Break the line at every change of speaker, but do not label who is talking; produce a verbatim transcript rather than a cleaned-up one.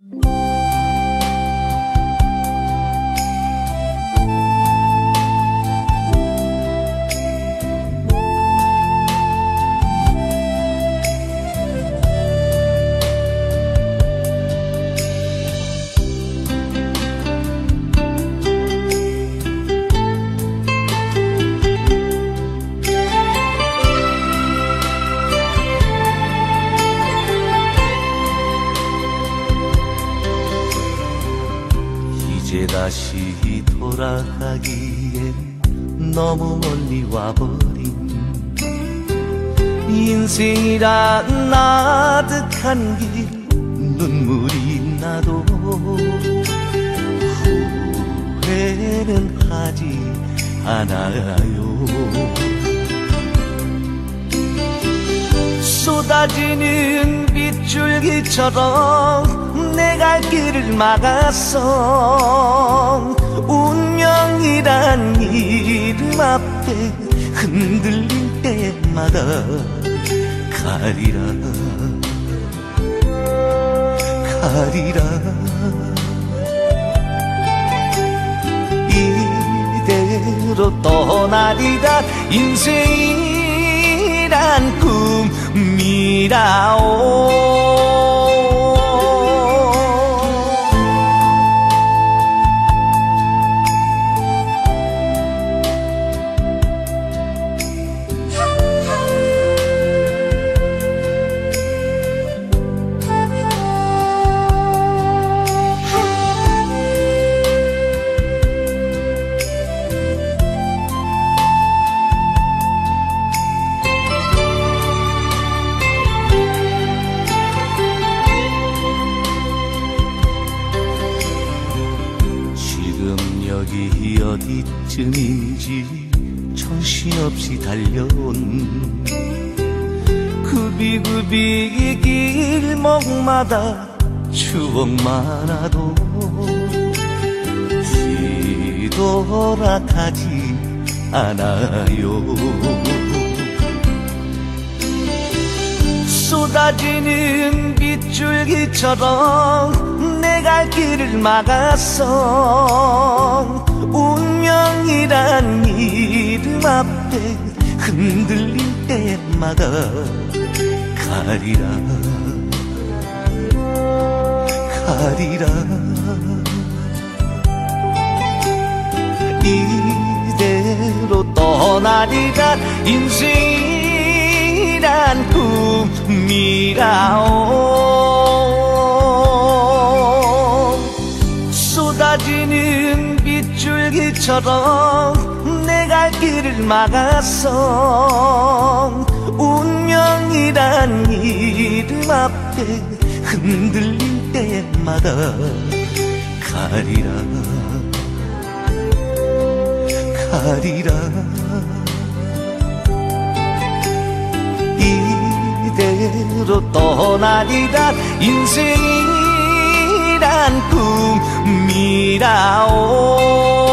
이제 다시 돌아가기엔 너무 멀리 와버린 인생이란 아득한 길 눈물이 나도 후회는 하지 않아요. 쏟아지는 빗줄기처럼 내 갈 길을 막았어. 운명이란 이름 앞에 흔들릴 때마다 가리라 가리라 이대로 떠나리라. 인생이란 꿈이라오. 여기 어디쯤인지 정신없이 달려온 굽이굽이 길목마다 추억 많아도 뒤돌아가지 않아요. 쏟아지는 빗줄기처럼 내 갈 길을 막았어. 운명이란 이름 앞에 흔들릴 때마다 가리라 가리라 이대로 떠나리라. 인생이란 꿈이라오. 쏟아지는 빗줄기처럼 내 갈 길을 막았어. 운명이란 이름 앞에 흔들릴 때마다 가리라 가리라 이대로 떠나리라. 인생이란 꿈이라오.